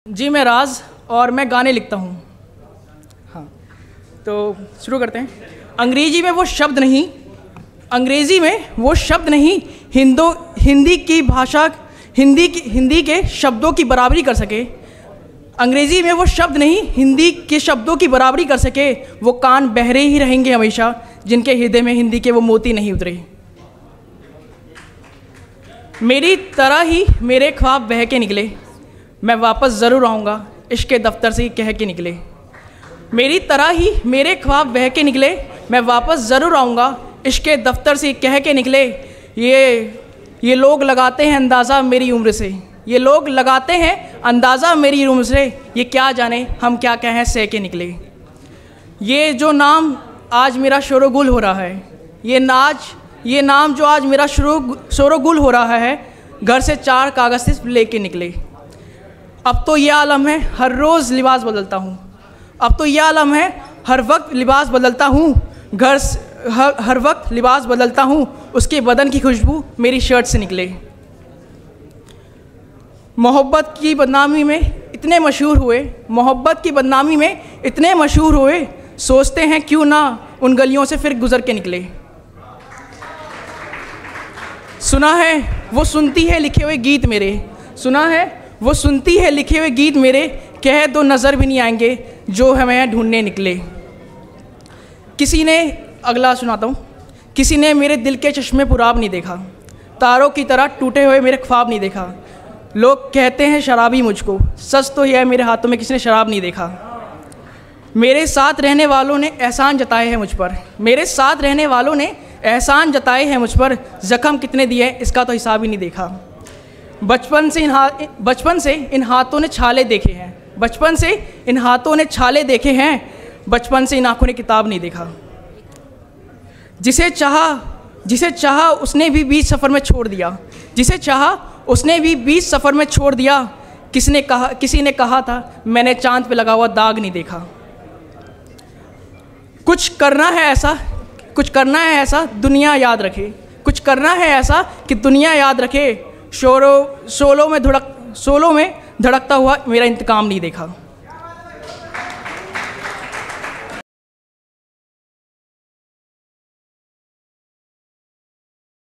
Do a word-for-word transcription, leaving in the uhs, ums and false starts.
जी मैं राज और मैं गाने लिखता हूँ। हाँ तो शुरू करते हैं। अंग्रेजी में वो शब्द नहीं अंग्रेज़ी में वो शब्द नहीं हिंदो हिंदी की भाषा हिंदी की हिंदी के शब्दों की बराबरी कर सके। अंग्रेज़ी में वो शब्द नहीं हिंदी के शब्दों की बराबरी कर सके। वो कान बहरे ही रहेंगे हमेशा जिनके हृदय में हिंदी के वो मोती नहीं उतरे। मेरी तरह ही मेरे ख्वाब बह के निकले, मैं वापस ज़रूर आऊँगा इश्क के दफ्तर से कह के निकले। मेरी तरह ही मेरे ख्वाब बह के निकले, मैं वापस ज़रूर आऊँगा इश्क के दफ्तर से कह के निकले। ये ये लोग लगाते हैं अंदाज़ा मेरी उम्र से, ये लोग लगाते हैं अंदाज़ा मेरी उम्र से। ये क्या जाने हम क्या कहें सह के निकले। ये जो नाम आज मेरा शोरोगुल हो रहा है, ये नाज ये नाम जो आज मेरा शोरो शोरोगुल हो रहा है, घर से चार कागज़ सिर्फ लेके निकले। अब तो ये आलम है हर रोज़ लिबास बदलता हूँ, अब तो ये आलम है हर वक्त लिबास बदलता हूँ। घर हर, हर वक्त लिबास बदलता हूँ, उसके बदन की खुशबू मेरी शर्ट से निकले। मोहब्बत की बदनामी में इतने मशहूर हुए, मोहब्बत की बदनामी में इतने मशहूर हुए, सोचते हैं क्यों ना उन गलियों से फिर गुज़र के निकले। सुना है वो सुनती है लिखे हुए गीत मेरे, सुना है वो सुनती है लिखे हुए गीत मेरे, कह दो नज़र भी नहीं आएंगे जो हमें ढूंढने निकले। किसी ने अगला सुनाता हूँ। किसी ने मेरे दिल के चश्मे पुराब नहीं देखा, तारों की तरह टूटे हुए मेरे ख्वाब नहीं देखा। लोग कहते हैं शराबी मुझको, सच तो यह है मेरे हाथों में किसी ने शराब नहीं देखा। मेरे साथ रहने वालों ने एहसान जताए हैं मुझ पर, मेरे साथ रहने वालों ने एहसान जताए हैं मुझ पर। ज़ख्म कितने दिए इसका तो हिसाब ही नहीं देखा। बचपन से इन हाथ बचपन से इन हाथों ने छाले देखे हैं, बचपन से इन हाथों ने छाले देखे हैं, बचपन से इन आँखों ने किताब नहीं देखा। जिसे चाहा जिसे चाहा उसने भी बीच सफ़र में छोड़ दिया, जिसे चाहा उसने भी बीच सफ़र में छोड़ दिया। किसने कहा किसी ने कहा था मैंने चाँद पे लगा हुआ दाग नहीं देखा। कुछ करना है ऐसा कुछ करना है ऐसा दुनिया याद रखे, कुछ करना है ऐसा कि दुनिया याद रखे। शोरों सोलों में धड़क सोलों में धड़कता हुआ मेरा इंतकाम नहीं देखा।